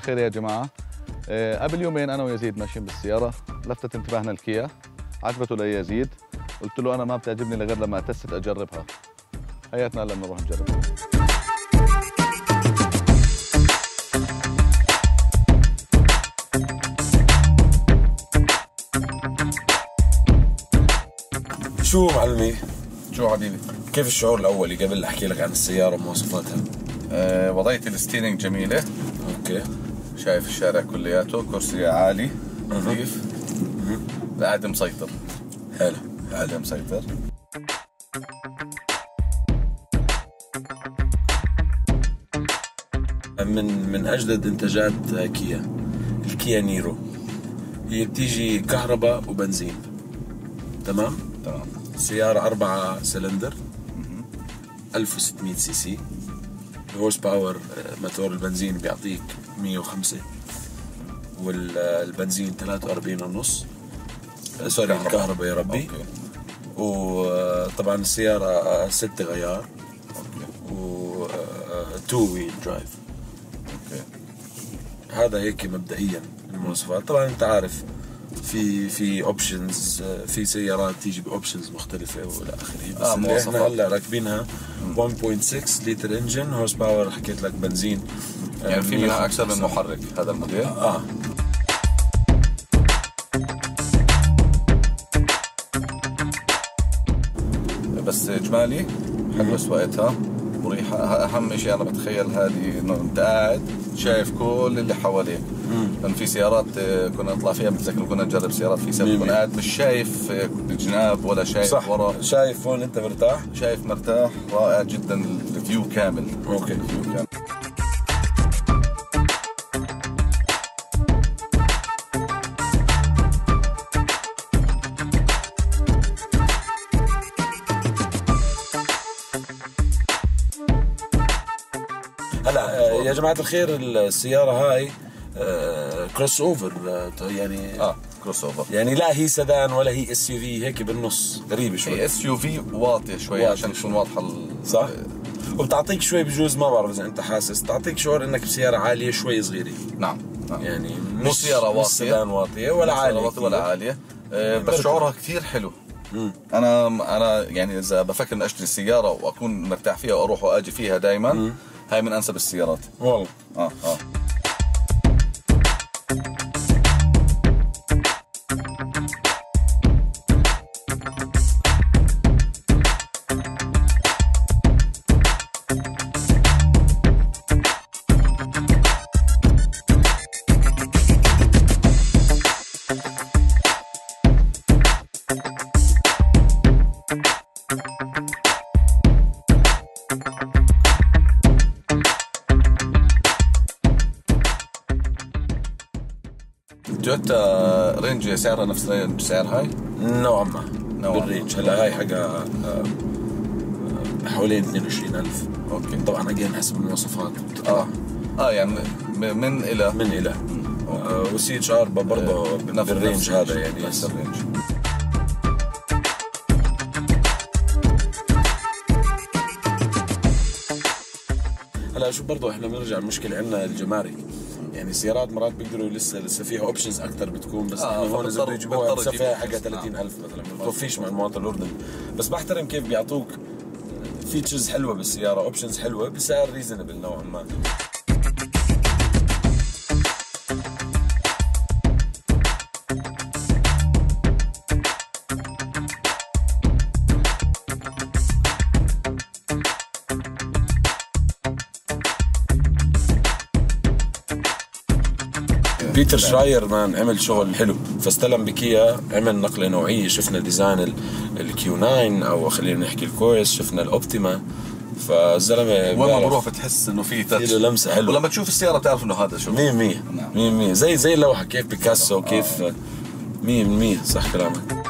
الخير يا جماعة. قبل يومين أنا ويزيد ماشيين بالسيارة، لفتت انتباهنا الكيا، عجبته ليزيد، قلت له أنا ما بتعجبني غير لما تست أجربها. هياتنا هلا بنروح نجربها. شو معلمي؟ شو حبيبي؟ كيف الشعور الأولي قبل أحكي لك عن السيارة ومواصفاتها؟ وضعية الستيرنج جميلة. اوكي. شايف الشارع كلياته، كرسي عالي نظيف، قاعد مسيطر. حلو. قاعد مسيطر. من أجدد إنتاجات كيا الكيا نيرو. هي بتيجي كهرباء وبنزين. تمام؟ تمام. سيارة 4 سلندر 1600 سي سي. الهورس باور موتور البنزين بيعطيك 105 والبنزين 43 ونص. سوري الكهرباء يا ربي. أوكي. وطبعا السيارة 6 غيار و 2 ويل درايف. اوكي. هذا هيك مبدئيا المواصفات. طبعا انت عارف في اوبشنز، في سيارات تيجي باوبشنز مختلفه والى اخره، بس اللي احنا هلا راكبينها 1.6 لتر انجن، هورس باور حكيت لك بنزين يعني في منها اكثر من محرك هذا الموديل. بس اجمالي حلوه سواقتها، مريحه. اهم شيء انا بتخيل هذه انه انت قاعد شايف كل اللي حواليك. لأن في سيارات كنا نطلع فيها، بتذكر كنا نجرب سيارات، في سيارات كنا قاعد مش شايف الجناب ولا شايف صح. ورا. شايف هون انت مرتاح، شايف مرتاح، رائع جدا، الفيو كامل. اوكي. الفيو كامل. هلا يا جماعه الخير السياره هاي كروس اوفر، يعني كروس اوفر، يعني لا هي سدان ولا هي اس يو في، هيك بالنص غريبه شوي. هي اس يو في واطيه شوي عشان تكون واضحه صح. وبتعطيك شوي بجوز، ما بعرف اذا انت حاسس، تعطيك شعور انك بسياره عاليه شوي صغيره. نعم. يعني مش سياره واطيه، مش سدان واطيه ولا عاليه ولا عاليه. بس شعورها كثير حلو. انا يعني اذا بفكر اني اشتري سياره واكون مرتاح فيها واروح واجي فيها دائما، هاي من انسب السيارات والله. تويوتا رينج سعرها نفس سعر هاي نوعا ما بالرينج. هلا هاي حاجة حوالين 22,000. اوكي. طبعا اجين حسب المواصفات. يعني من الى والسي اتش ار برضه بالرينج هذا، يعني نفس الرينج. هلا شوف برضه احنا بنرجع المشكله عندنا الجمارك. يعني السيارات مرات بيقدروا لسه فيها اوبشنز اكثر بتكون، بس احنا هون اذا بده يجيبوها بسعرها حاجه 30,000 مثلا، ما بتوفيش مع المواطن الاردني. بس بحترم كيف بيعطوك فيتشرز حلوه بالسياره، اوبشنز حلوه بسعر ريزونبل نوعا ما. بيتر شراير مان عمل شغل حلو، فاستلم بكيا، عمل نقله نوعيه. شفنا ديزاين الكيو 9 او خلينا نحكي الكورس، شفنا الاوبتيما. فالزلمه والله بروح بتحس انه في تاتش، له لمسه حلوه، ولما تشوف السياره بتعرف انه هذا شغل 100% زي اللوحه كيف بيكاسو كيف 100% صح كلامك.